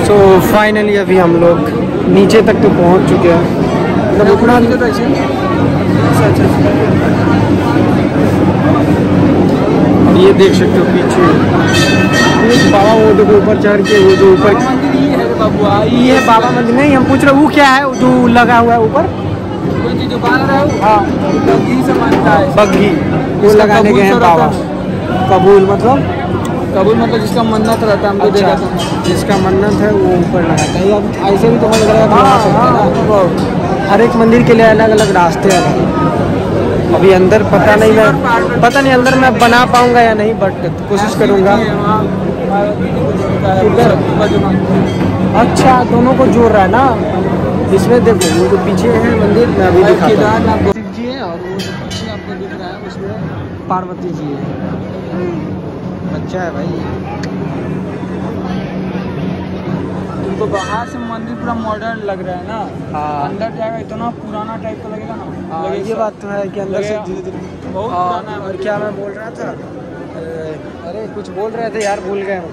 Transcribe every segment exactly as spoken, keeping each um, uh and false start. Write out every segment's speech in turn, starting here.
So finally अभी हम लोग नीचे तक तो पहुंच चुके हैं। मतलब उतना और ये देख सकते हो पीछे बाबा, वो देखो ऊपर चढ़ के, वो जो ऊपर ये है बाबा मंदिर। नहीं, हम पूछ रहे वो क्या है जो लगा हुआ है ऊपर, जो बाल रहा है। हाँ, बग्घी से मानता है, बग्घी वो लगाने गए हैं बाबा। कबूल मतलब कबूल मतलब जिसका मन्नत रहता है, हमको देखा था। जिसका मन्नत है वो ऊपर लगाता है। अब ऐसे भी तो लग रहा है, हर एक मंदिर के लिए अलग अलग रास्ते हैं। अभी अंदर पता नहीं, मैं पता नहीं अंदर मैं बना पाऊंगा या नहीं, बट कोशिश करूंगा। अच्छा, दोनों को जोड़ रहा है ना इसमें। देखो वो जो पीछे है मंदिर, मैं अभी दिखाता हूं। शिव जी है और वो जो पीछे आपको दिख रहा है उसमें पार्वती जी है। अच्छा है भाई। तुमको बाहर से मंदिर पूरा मॉडर्न लग रहा है ना, हाँ। अंदर जाएगा इतना पुराना टाइप का लगेगा ना। हाँ, ये बात तो है कि अंदर से धीरे धीरे बहुत पुराना है। और क्या मैं बोल रहा था, अरे कुछ बोल रहे थे यार, भूल गए हम।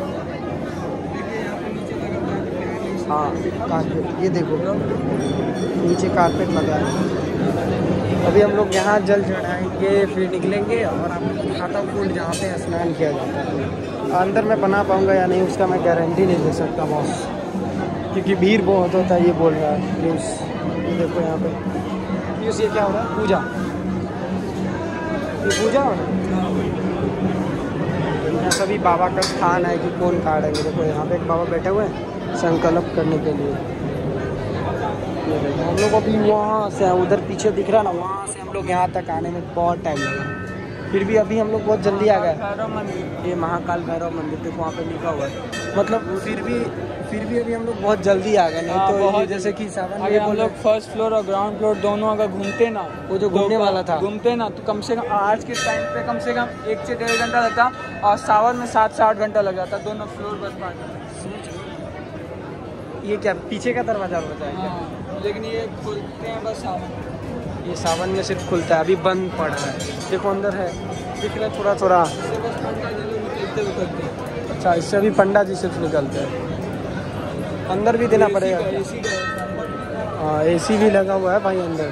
हाँ, कारपेट, ये देखो नीचे कारपेट लगा है। अभी हम लोग यहाँ जल चढ़ाएंगे, फिर निकलेंगे और आपको दिखाता हूँ कुंड जहाँ पे स्नान किया जाता है। अंदर मैं बना पाऊँगा या नहीं उसका मैं गारंटी नहीं दे सकता बॉस, क्योंकि भीड़ बहुत होता है। ये बोल रहा है न्यूज़, देखो यहाँ पे न्यूज़। ये क्या हो रहा है? पूजा, ये पूजा हो रहा है। यहाँ सभी बाबा का स्थान है कि कौन काटेंगे। देखो यहाँ पे एक बाबा बैठे हुए हैं संकल्प करने के लिए। ये देखो हम लोग अभी वहाँ से, उधर पीछे दिख रहा है ना, वहाँ से हम लोग यहाँ तक आने में बहुत टाइम लगा। फिर भी अभी हम लोग बहुत जल्दी आ गए। ये महाकाल भैरव मंदिर देखो वहाँ पे लिखा हुआ है। मतलब फिर भी फिर भी अभी हम लोग बहुत जल्दी आ गए। नहीं तो जैसे कि सावन में हम लोग फर्स्ट फ्लोर और ग्राउंड फ्लोर दोनों अगर घूमते ना, वो जो घूमने वाला था, घूमते ना तो कम से कम आज के टाइम पे कम से कम एक से डेढ़ घंटा लगता, और सावन में सात से आठ घंटा लग जाता दोनों फ्लोर बस पाने। ये क्या पीछे का दरवाजा होता है क्या? हाँ, लेकिन ये खुलते हैं बस सावन। ये सावन में सिर्फ खुलता है, अभी बंद पड़ा है। देखो अंदर है, दिख रहा है थोड़ा थोड़ा। अच्छा, इससे अभी पंडा जी सिर्फ निकलते हैं, अंदर भी देना पड़ेगा। हाँ, एसी भी लगा हुआ है भाई अंदर।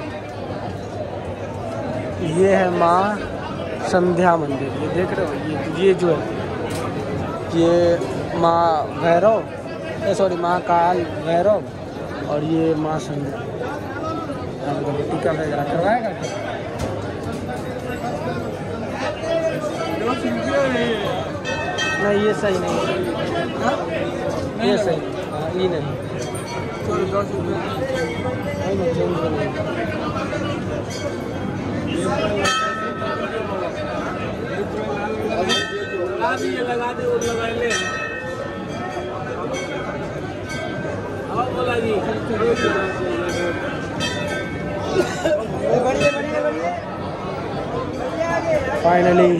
ये है माँ संध्या मंदिर, ये देख रहे हो। ये ये जो है ये माँ भैरव, सॉरी महाकाल भैरव, और ये माँ संध्या। टीका वगैरह करवाएगा नहीं? ये सही नहीं है, ये सही ये नहीं। लगा दे बोला जी। फाइनली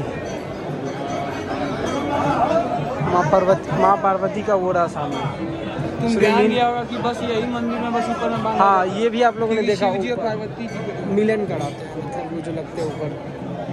माँ पार्वती माँ पार्वती का वो रहा सामने। तुम ध्यान दिया होगा कि बस यही मंदिर में बस ऊपर में बांधा। हाँ, ये भी आप लोगों ने देखा होगा। पार्वती जी मिलन कराते हैं, मतलब वो जो लगते हैं ऊपर।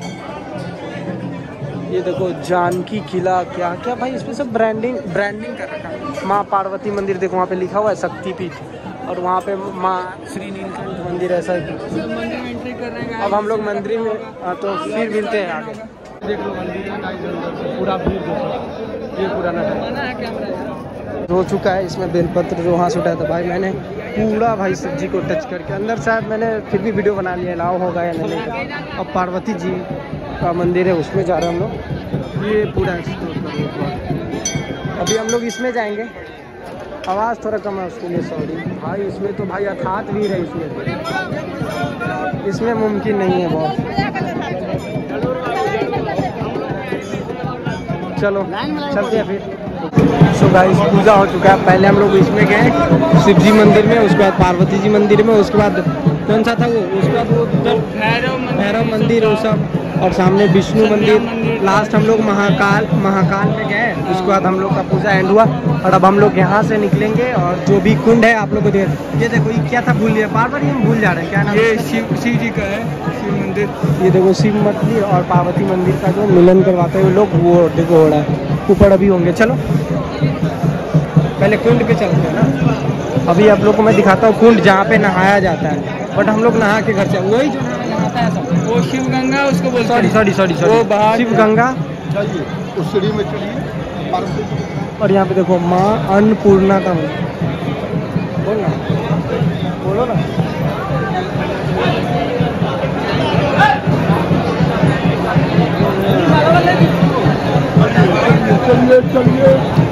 ये देखो जानकी किला, क्या क्या भाई इसमें सब ब्रांडिंग ब्रांडिंग कर रखा है। माँ पार्वती मंदिर देखो वहाँ पे लिखा हुआ है शक्तिपीठ, और वहाँ पे माँ श्री नीलकंठ मंदिर ऐसा ही। मंदिर में एंट्री कर रहे हैं। अब हम लोग मंदिर में आ, तो फिर मिलते हैं आगे। देख लो मंदिर पूरा भीड़ देखो, ये पुराना टाइम हो चुका है। इसमें बेलपत्र जो वहाँ से उठाया था भाई मैंने पूरा भाई शिव जी को टच करके अंदर, शायद मैंने फिर भी वीडियो बना लिया, लाओ होगा या नहीं। अब पार्वती जी का मंदिर है उसमें जा रहे हैं हम लोग। ये पूरा एक्सप्लोर करेंगे। अभी हम लोग इसमें जाएंगे। आवाज़ थोड़ा कम है उसके लिए सॉरी भाई। इसमें तो भाई अर्थात भी है, इसमें इसमें मुमकिन नहीं है बहुत। चलो चलते हैं फिर। सो गाइस पूजा हो चुका है। पहले हम लोग इसमें गए शिव जी मंदिर में, उसके बाद पार्वती जी मंदिर में, उसके बाद कौन सा था वो, उसके बाद वो भैरव मंदिर वो सब, और सामने विष्णु मंदिर। लास्ट हम लोग महाकाल महाकाल में गए, उसके बाद हम लोग का पूजा एंड हुआ। और अब हम लोग यहाँ से निकलेंगे और जो भी कुंड है आप लोग को देख। ये देखो ये क्या था, भूल गया, बार बार हम भूल जा रहे हैं क्या नाम। ये शिव शिव जी का है, शिव मंदिर। ये देखो शिव मंदिर और पार्वती मंदिर का जो मिलन करवाते हैं लोग, वो देखो हो रहा है। ऊपर अभी होंगे, चलो पहले कुंड पे चलते हैं ना। अभी आप लोग को मैं दिखाता हूँ कुंड जहाँ पे नहाया जाता है, बट हम लोग नहा के घर से वही जो नहाता है सब, वो शिव गंगा उसको बोलते सॉरी हैं। सॉरी सॉरी वो सॉरी बाहर शिव गंगा। उस सीढ़ी में चढ़िए। और यहाँ पे देखो माँ अन्नपूर्णा का मंदिर। बोल ना, बोलो ना। चलिए चलिए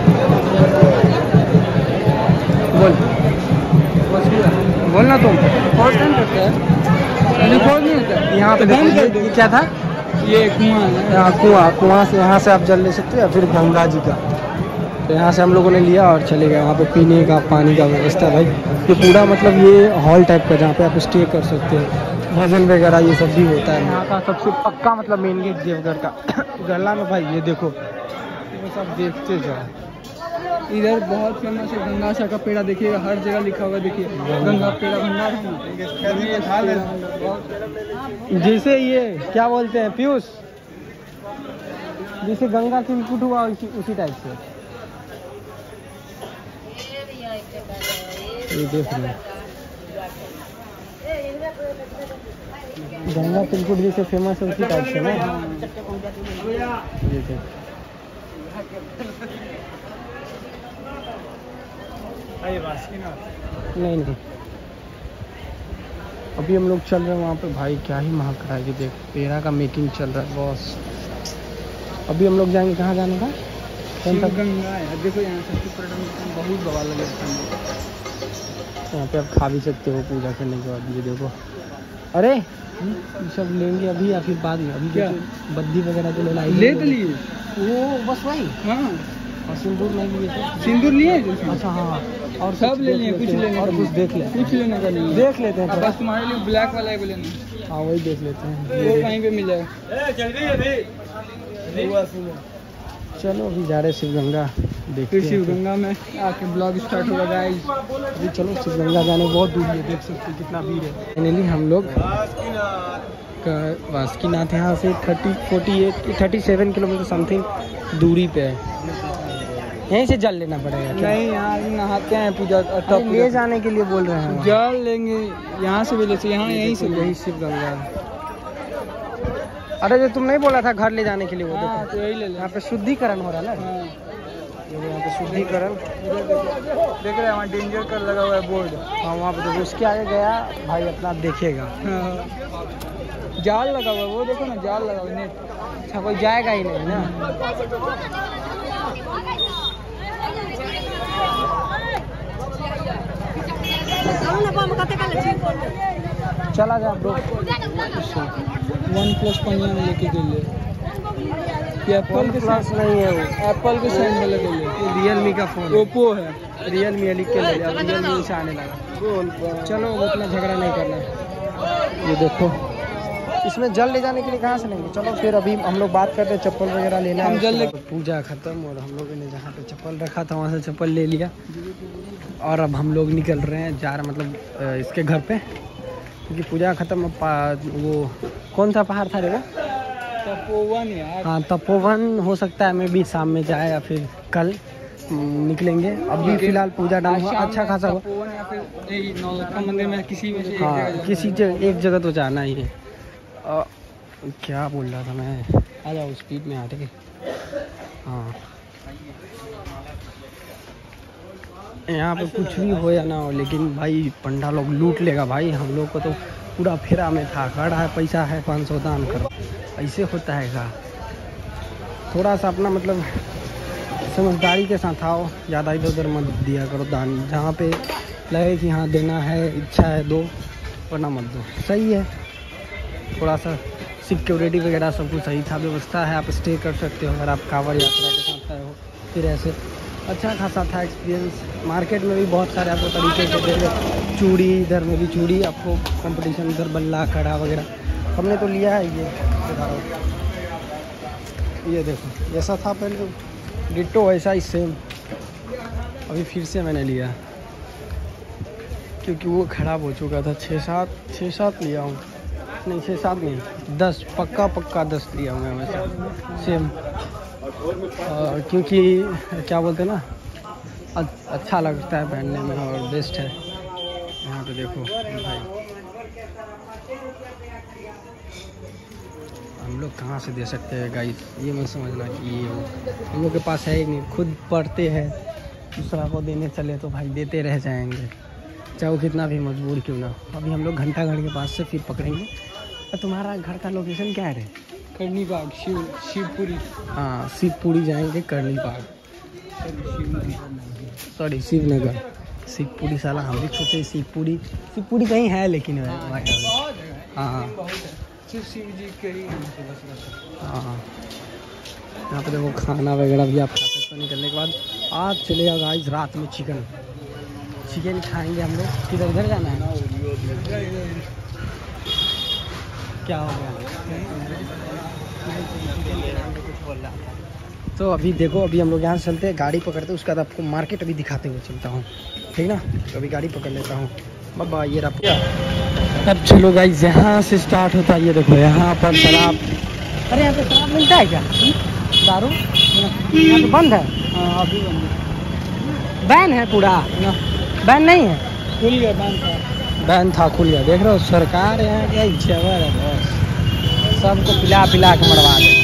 बोल बोल ना तुम। बहुत टाइम लगता है, रिकॉर्ड नहीं होता है। यहाँ पे तो बंद कर देखो दो। ये क्या था, ये कुआं है। यहाँ कुआं, कुआं से यहाँ से आप जल ले सकते हो या फिर गंगा जी का। तो यहाँ से हम लोगों ने लिया और चले गए। वहाँ पे पीने का पानी का व्यवस्था भाई, ये पूरा मतलब ये हॉल टाइप का जहाँ पे आप स्टे कर सकते हो, भजन वगैरह ये सब भी होता है। यहाँ का सबसे पक्का मतलब मेन गेट देवघर का गला में भाई, ये देखो ये सब देखते जाओ। इधर बहुत फेमस है गंगासा का पेड़ा, देखिएगा हर जगह लिखा हुआ, देखिए गंगा पेड़ा भंडार है ना। जैसे ये क्या बोलते हैं पीयूष, जैसे गंगा से इनपुट हुआ उसी, उसी टाइप से ये देख रहे हैं। गंगा तिलकुट जैसे फेमस है उसी टाइप से ना। ये देख नहीं नहीं, अभी हम लोग चल रहे हैं वहाँ पे भाई, क्या ही महक रहा है। ये देख पेड़ा का मेकिंग चल रहा है बॉस। अभी हम लोग जाएंगे, कहाँ जाने का, कौन सा गंगा है। देखो यहाँ से पर्यटन बहुत बवाल लगे। यहाँ पे आप खा भी सकते हो पूजा करने के बाद। ये देखो, अरे ये सब लेंगे अभी या फिर बाद में? अभी क्या बद्दी वगैरह तो लेना ले तो लिए वो बस वही। हाँ, और सिंदूर नहीं लिए थे? सिंदूर लिए जो अच्छा हाँ, और सब कुछ ले देख लिए, कुछ लेते हैं, लेने और का कुछ नहीं। देख ले, कुछ लेने का नहीं है। देख लेते हैं अब थोड़ा। बस तुम्हारे लिए ब्लैक वाला है को लेना, हाँ वही देख लेते हैं, वो ये कहीं पे मिल जाएगा। चलो अभी जा रहे हैं शिव गंगा, देखते फिर हैं। शिव गंगा में आके ब्लॉग स्टार्ट होगा गाइस। अभी चलो शिव गंगा जाने बहुत दूर है, देख सकते हैं कितना भीड़ है। फाइनली हम लोग का वासुकीनाथ यहाँ से thirty forty eight thirty seven kilometre something दूरी पे है। यहीं से जल लेना पड़ेगा क्या? नहीं, यहाँ नहाते हैं पूजा, अरे ले जाने के लिए बोल रहे हैं वहाँ। जल लेंगे यहाँ से भी ले, यहाँ यहीं से यही शिव गंगा है। अरे जो तुम नहीं बोला था घर ले जाने के लिए, वो हाँ, देखो तो यही ले लें। यहाँ पे शुद्धिकरण हो रहा है ना। हाँ, ये यहाँ पे शुद्धिकरण, देख रहे हैं वहाँ डेंजर कर लगा हुआ है बोर्ड। हाँ वहाँ पे देखो, उसके आगे गया भाई अपना देखेगा। हाँ, जाल लगा हुआ है, वो देखो ना जाल लगा हुआ है, नेट। अच्छा कोई जाएगा ही नहीं ना। चला जा ब्रो। वन प्लस पनिया में लेके गए, ये एप्पल के प्लस साथ नहीं है वो, एप्पल के साथ में लगे ले, रियलमी का फोन, ओप्पो है। रियलमी लिख के ले लिया, रियलमी से आने लगा। चलो उतना झगड़ा नहीं करना है। ये देखो इसमें जल ले जाने के लिए कहाँ से लेंगे। चलो फिर अभी हम लोग बात करते हैं, चप्पल वगैरह लेना है। हम जल ले- पूजा खत्म और हम लोगों ने जहाँ पे चप्पल रखा था वहाँ से चप्पल ले लिया और अब हम लोग निकल रहे हैं, जा रहे मतलब अ, इसके घर पे, क्योंकि पूजा खत्म। अब वो कौन सा पहाड़ था रे वो? तपोवन यार। हाँ तपोवन हो सकता है, मैं भी शाम में जाए या फिर कल निकलेंगे। अभी फिलहाल पूजा डाल हुआ अच्छा खासा हुआ। तपोवन या फिर यही नौलखा मंदिर में किसी में से एक हाँ जगह किसी जगह एक जगह तो जाना ही है। अ, क्या बोल रहा था मैं, आ जाओ स्पीड में हट के। हाँ यहाँ पे कुछ भी हो या ना हो, लेकिन भाई पंडा लोग लूट लेगा भाई। हम लोग को तो पूरा फेरा में था, खड़ा है पैसा है पाँच सौ दान करो, ऐसे होता है का। थोड़ा सा अपना मतलब समझदारी के साथ आओ, ज़्यादा इधर उधर मत दिया करो दान। जहाँ पे लगे कि हाँ देना है, इच्छा है दो, वरना मत दो, सही है। थोड़ा सा सिक्योरिटी वगैरह सब कुछ सही था, व्यवस्था है, आप स्टे कर सकते हो अगर आप कांवड़ यात्रा के साथ आए हो। फिर ऐसे अच्छा खासा था एक्सपीरियंस। मार्केट में भी बहुत सारे आपको तरीके से देखे, चूड़ी, इधर में भी चूड़ी आपको कंपटीशन, इधर बल्ला कड़ा वगैरह हमने तो लिया है। ये ये देखो जैसा था पहले डिट्टो वैसा ही सेम, अभी फिर से मैंने लिया क्योंकि वो ख़राब हो चुका था। छः सात छः सात लिया हूँ, नहीं छः सात नहीं दस, पक्का पक्का दस लिया हूँ मैं वैसा सेम। और क्योंकि क्या बोलते हैं ना, अच्छा लगता है पहनने में और बेस्ट है। यहाँ पे देखो भाई, हम लोग कहाँ से दे सकते हैं गाइस, ये मत समझना कि ये हो, हम लोग के पास है ही नहीं। खुद पढ़ते हैं, दूसरा को देने चले तो भाई देते रह जाएंगे, चाहे वो कितना भी मजबूर क्यों ना। अभी हम लोग घंटा घर के पास से फिर पकड़ेंगे। और तुम्हारा घर का लोकेशन क्या है रे? करनी बाग, शिव शिवपुरी। हाँ, शिवपुरी जाएंगे, करनी बाग, सॉरी शिवनगर। शिवपुरी साला हम भी सोचे शिवपुरी, शिवपुरी कहीं है लेकिन है। हाँ शिव शिव जी के ही। हाँ, यहाँ पे देखो खाना वगैरह भी आप खा सकते हो निकलने के बाद। आज चलेगा गाइस रात में चिकन, चिकन खाएंगे हम लोग। किधर इधर जाना है? क्या हो गया? कुछ बोल रहा था। तो अभी देखो, अभी हम लोग यहाँ से चलते हैं, गाड़ी पकड़ते हैं, उसके बाद आपको मार्केट अभी दिखाते हुए चलता हूँ, ठीक ना। तो अभी गाड़ी पकड़ लेता हूँ, बाबा ये रहा। अब चलो गाइस, यहाँ से स्टार्ट होता है। ये देखो यहाँ पर शराब, अरे यहाँ पे शराब मिलता है क्या? दारू यहाँ पे बंद है? हाँ अभी बंद बैन है पूरा? बैन नहीं है, खुल गया, बंद था। बैन था, खुल गया। देख रहे हो सरकार यहाँ क्या जबर है बस, सबको पिला पिला के मरवा दे।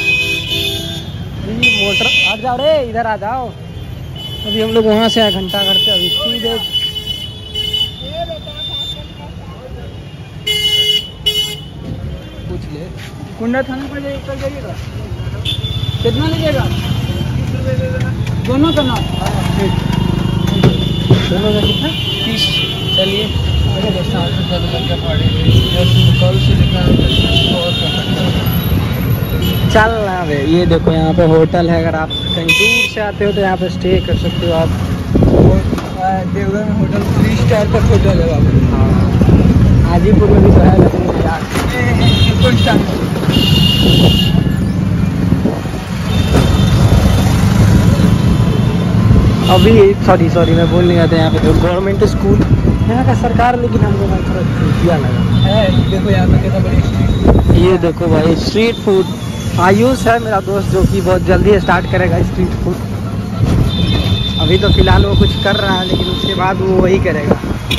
मोटर हट जाओ रे, इधर आ जाओ। अभी हम लोग वहाँ से आए घंटा घर से, अभी सीधे पूछ ले कुंडा थाने पर जाइए, कर जाइएगा। कितना लीजिएगा? दोनों का नाम? दोनों का कितना? तीस। चलिए चल रहा है। ये देखो यहाँ पे होटल है, अगर आप कहीं दूर से आते हो तो यहाँ पे स्टे कर सकते हो आप। देवघर में होटल थ्री स्टार तक होटल है बाबू। हाँ, हाजीपुर में भी तो है लेकिन यार इको स्टार। अभी सॉरी सॉरी मैं बोल नहीं रहा था। यहाँ पे जो गवर्नमेंट स्कूल यहाँ का सरकार, लेकिन हमको मैं थोड़ा चूतिया लगा है। देखो यहाँ पे कितना बड़ी स्ट्रीट। ये देखो भाई स्ट्रीट फूड। आयुष है मेरा दोस्त जो कि बहुत जल्दी स्टार्ट करेगा स्ट्रीट फूड। अभी तो फिलहाल वो कुछ कर रहा है, लेकिन उसके बाद वो वही करेगा।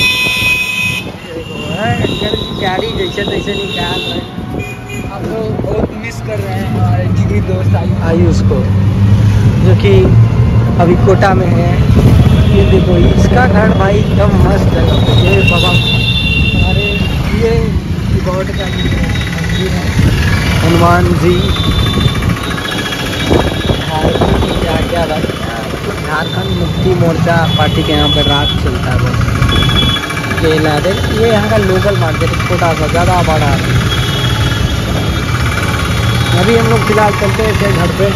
गाड़ी जैसे तैसे निकाल रहे। हम लोग बहुत मिस कर रहे हैं हमारे जिगरी दोस्त आयुष को, जो कि अभी कोटा में है। ये देखो इसका घर भाई एकदम मस्त है। ये बाबा हमारे ये गॉड का ही मंदिर है, हनुमान जी। क्या क्या भाई, झारखंड मुक्ति मोर्चा पार्टी के यहाँ पर रात चलता है बस। ये ला दे, ये यहाँ का लोकल मार्केट छोटा सा, ज़्यादा बड़ा है। अभी हम लोग फिलहाल चलते हैं घर पे,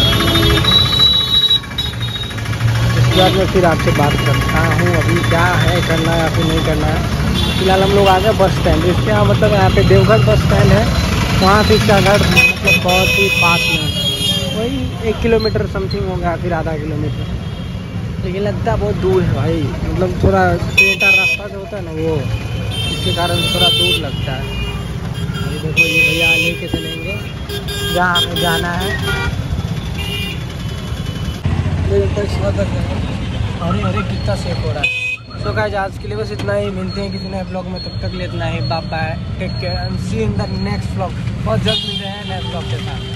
उसके बाद में फिर आपसे बात करता हूँ अभी क्या है करना है या फिर नहीं करना है। फिलहाल हम लोग आ गए बस स्टैंड। इसके यहाँ मतलब यहाँ पे देवघर बस स्टैंड है, वहाँ से इसका घर मतलब बहुत ही पास में है, वही एक किलोमीटर समथिंग होगा, फिर आधा किलोमीटर। लेकिन लगता है बहुत दूर है भाई, मतलब थोड़ा छोटा रास्ता जो होता है ना वो, इसके कारण थोड़ा दूर लगता है। अभी देखो ये भैया लेके चलेंगे जहाँ हमें जाना है। अरे अरे कितना सेफ हो रहा है। सो गाइस आज के लिए बस इतना ही, मिलते हैं किसी नए ब्लॉग में, तब तक ले इतना ही। Bye bye, take care and see in the next blog. बहुत जल्द मिलते हैं नेक्स्ट ब्लॉग के साथ।